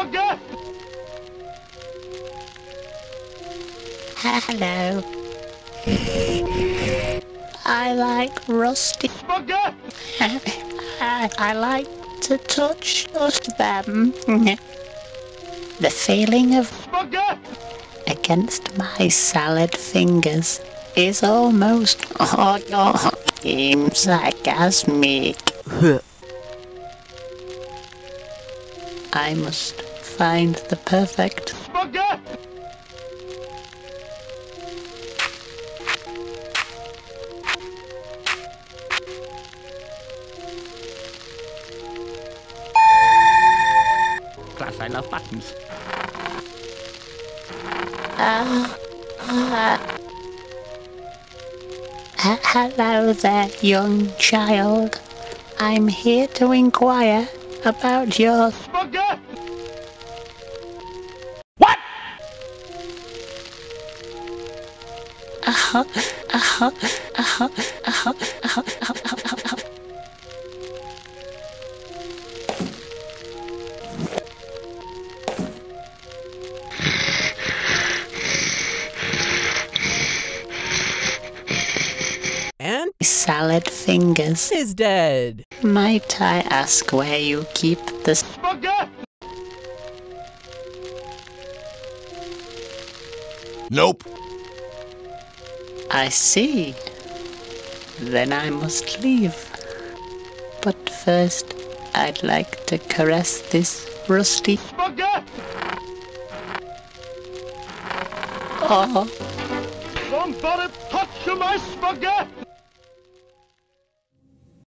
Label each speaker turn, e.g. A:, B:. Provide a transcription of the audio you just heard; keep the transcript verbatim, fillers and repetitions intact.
A: Spaghetti!
B: Hello. I like rusty.
A: Spaghetti!
B: I, I like to touch them. The feeling of
A: Spaghetti!
B: against my salad fingers is almost orgasmic. I must find the perfect
A: Spaghetti!
C: Class, I love buttons.
B: Uh, uh, hello there, young child. I'm here to inquire about your
A: Spaghetti!
C: What?
B: uh-huh, uh-huh, uh-huh, uh-huh, uh-huh, uh-huh, uh-huh.
C: And
B: Salad fingers.
C: is dead.
B: Might I ask where you keep the
A: Spaghetti!
D: Nope.
B: I see. Then I must leave. But first, I'd like to caress this rusty.
A: Spaghetti!
B: Oh,
A: Somebody touch my spaghetti!